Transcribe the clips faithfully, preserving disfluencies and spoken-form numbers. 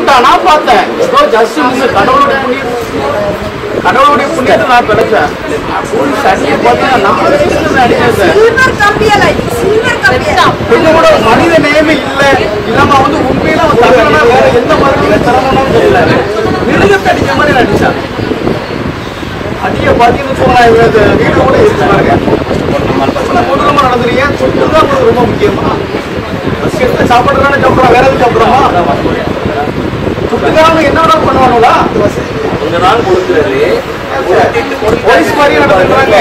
ஏன்டா நான் பார்த்தேன் ஜஸ்ட் கடவுளுடைய புண்ணியம் கடவுளுடைய புண்ணியத்தை நான் கிடைச்சேன் போலீஸ் அடியை பார்த்தீங்கன்னா கொஞ்சம் கூட மனித நேயமே இல்லை இல்லாம வந்து உண்மையில அவன் தமிழனா வேற எந்த மாதிரி திறமனும் தெரியல மிருகத்தை அடிக்கிற மாதிரி நடிச்சான் அடியை பார்த்தீங்கன்னு சொன்னா வீடு கூட இருக்கு பாருங்க கொடூரமா நடந்துறீங்க சொத்துதான் ரொம்ப முக்கியமா சாப்பிடுறானே சாப்பிடுறோம் வேற எதுவும் சாப்பிடுறோமா சுட்டுக்காரங்க என்ன வேணா பண்ணுவாங்களா கொஞ்ச நாள் கொடுக்குறது போலீஸ் மாதிரி நடந்துக்கிறாங்க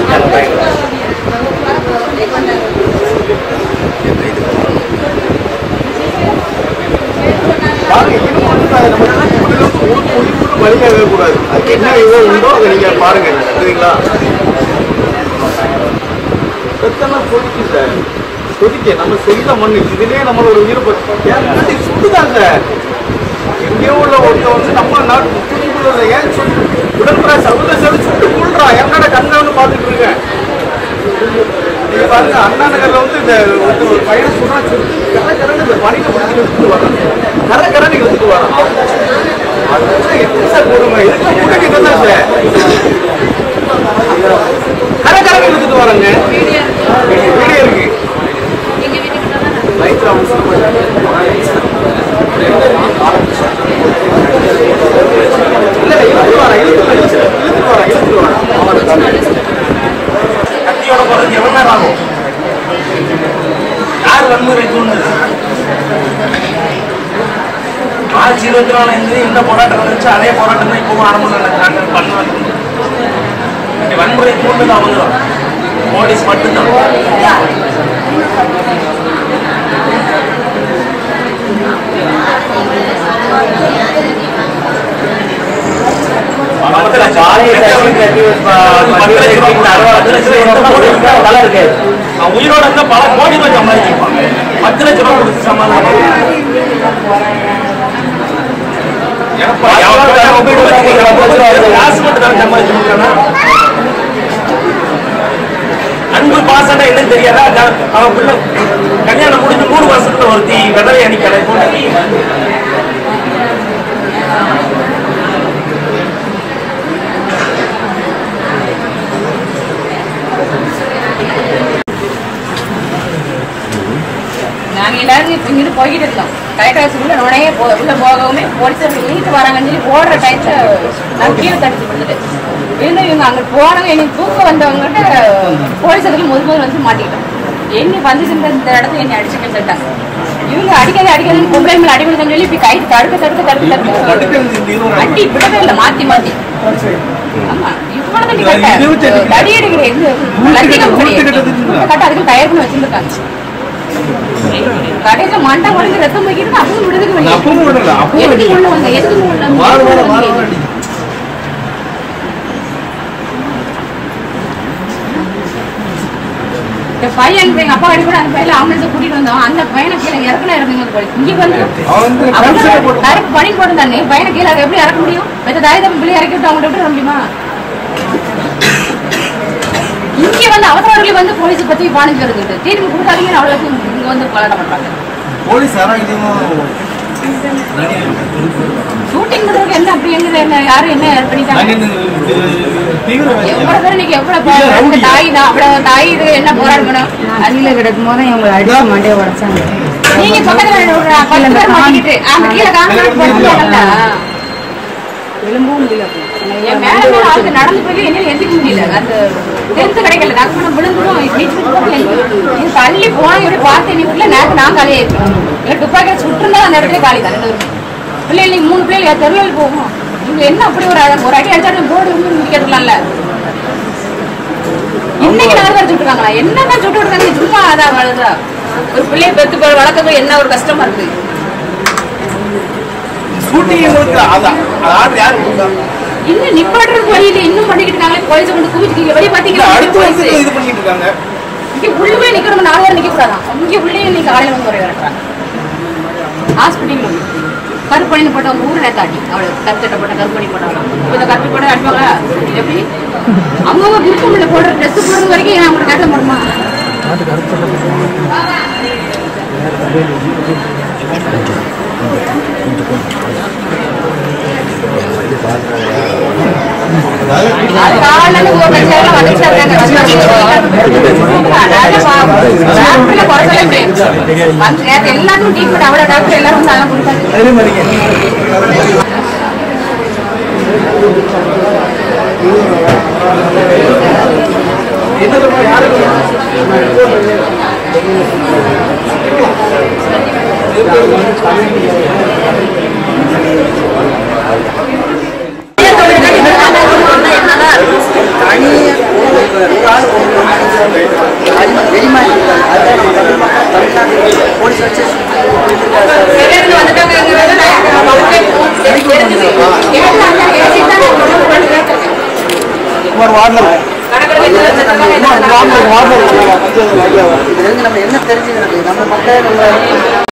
வழியாகவே கூடாது அதுக்கு என்ன இதோ உண்டோ அதை நீங்க பாருங்க சரிங்களா கொதிக்கு சார் கொதிக்க நம்ம சொந்த மண்ணு இதுலயே நம்மளோட உயிரை பத்தி சுட்டுதாங்க எங்கேயோ உள்ள ஒருத்த வந்து நம்ம நாட்டு தூக்கிக்குள்ள ஏன் சொல்லி உடன்பட சர்வதேச சுட்டு கொள்றான் என்னோட கண்ணு பார்த்துட்டு இருக்கேன் நீங்க பாருங்க அண்ணா நகர்ல வந்து இந்த ஒரு பையனை சொன்னா கரை கரண்டு இந்த பணியை பிடிச்சி எடுத்துட்டு வரான் கரை கரண்டு எடுத்துட்டு வரான் எப்படி சார் போடுங்க இதுக்கு கூட்டணி தான் சார் கரை கரண்டு எடுத்துட்டு வராங்க வீடியோ இருக்கு கத்தியோட போறது எவ்வளவு நேரம் ஆகும் யார் வன்முறை தூண்டுது மார்ச் இருபத்தி நாலு இருந்து இந்த போராட்டம் வந்துச்சு அதே போராட்டம் தான் இப்பவும் ஆரம்பம் நடக்கிறாங்க பண்ணுவாங்க வன்முறை தூண்டுது அவங்க போலீஸ் மட்டும்தான் உயிரோட இருந்தா பல கோடி ரூபாய் சம்பாதிச்சிருப்பாங்க பத்து லட்சம் ரூபாய் கொடுத்து சமாதானம் அன்பு பாசம் என்னன்னு தெரியாதா அவன் பிள்ளை கல்யாணம் முடிஞ்சு மூணு வருஷத்துல ஒருத்தி விதவை அணிக்கலை போட்டு நாங்க எல்லாரும் இங்கிட்டு போய்கிட்டு இருந்தோம் கலெக்டர் உள்ள நுழைய உள்ள போகவுமே போலீஸர் இங்கிட்டு வராங்கன்னு சொல்லி ஓடுற டைத்துல நான் கீழே தடுத்து விழுந்துட்டு இருந்து இவங்க அங்க போனவங்க எனக்கு தூக்க வந்தவங்ககிட்ட போலீஸர்கள் முதல் முதல் வந்து மாட்டிக்கிட்டோம் என்ன வந்துச்சு இந்த இடத்துல என்னை அடிச்சு கேட்டாங்க இவங்க அடிக்காத அடிக்காத பொம்பளை மேல அடிக்கணும்னு சொல்லி இப்படி கை தடுக்க தடுக்க தடுக்க தடுக்க அடி விடவே இல்லை மாத்தி மாத்தி ஆமா இவ்வளவு தடி எடுக்கிற கட்ட அதுக்கு தயார் பண்ணி வச்சிருக்காங்க கடையில மண்டை உடஞ்சு ரத்தம் வைக்கிறது அப்பவும் விடுறதுக்கு எதுக்கு உள்ள வந்த எதுக்கு உள்ள பையன் எங்க அப்பா அடி கூட அந்த பையில ஆம்புலன்ஸ் கூட்டிட்டு வந்தோம் அந்த பையனை கீழே இறக்குனா இறக்குங்க இங்க வந்து பணி போட்டு தானே பையனை கீழே அதை எப்படி இறக்க முடியும் மற்ற தாய் தம்பி பிள்ளை இறக்கி விட்டு அவங்க விட்டு வர முடியுமா இங்க வந்து அவசரவர்கள் வந்து போலீஸ் பத்தி பாணிச்சு வருது தீர்வு கொடுத்தாதீங்கன்னு அவ்வளவு இங்க வந்து போராட்டம் பண்றாங்க போலீஸ் ஷூட்டிங் என்ன அப்படி என்ன யாரும் என்ன பண்ணிட்டாங்க எவ்வளவு பேர் இன்னைக்கு எவ்வளவு தாய் தான் அவ்வளவு தாய் இது என்ன போராடணும் அடியில கிடக்கும் போது இவங்க அடிச்சு மண்டையை உடைச்சாங்க நீங்க பக்கத்துல அந்த கீழே காங்கிரஸ் போட்டுருக்காங்கல்ல எலும்பவும் முடியல என் மேல மேல ஆளுக்கு நடந்து போய் என்ன எந்திக்க முடியல அந்த தெரிந்து கிடைக்கல டாக்டர் விழுந்துடும் தள்ளி போனா இப்படி பார்த்து நீ வீட்டுல நேரத்து நான் காலியா இருக்கேன் துப்பாக்கியை சுட்டுருந்தா அந்த இடத்துல காலி தான் ரெண்டு பிள்ளைகள் நீங்க மூணு பிள்ளைகள் தெருவில் போகும் இவங்க என்ன அப்படி ஒரு ஒரு அடி அடிச்சாலும் போர்டு முடிக்கிறதுலாம்ல இன்னைக்கு நாலு பேர் சுட்டுருக்காங்களா என்னதான் சுட்டு விடுறாங்க சும்மா அதான் வளர்றா ஒரு பிள்ளைய பெத்து போற வளர்க்கறது என்ன ஒரு கஷ்டமா இருக்கு இன்னும் நிப்பாட்டுறது வழியில இன்னும் பண்ணிக்கிட்டு இருக்காங்க போலீஸை கொண்டு குவிச்சு வெளியே பாத்தீங்கன்னா இங்க உள்ளே நிக்கிறவங்க நாலு பேர் நிக்க கூடாதான் இங்க உள்ளே இன்னைக்கு காலையில வந்து குறை வரட்டுறாங்க ஹாஸ்பிட்டல் கருப்பணி போட்டவங்க ஊர் நேத்தாட்டி அவளுக்கு கருத்தட்டை போட்ட கருப்பணி போட்டவங்க இந்த கருப்பி போட அடிப்பாங்க எப்படி அவங்க விருப்பம் போடுற ட்ரெஸ் போடுறது வரைக்கும் அவங்க கட்ட முடியுமா கொஞ்சம் காலையில ஒரு லட்சம் வந்துட்டு இருக்காங்க எல்லாரும் ட்ரீட்மெண்ட் அவ்வளவு டாக்டர் எல்லாரும் வந்து அதெல்லாம் கொடுத்தாங்க. நம்ம என்ன தெரிஞ்சுக்கிறது நம்ம மக்கள் நம்ம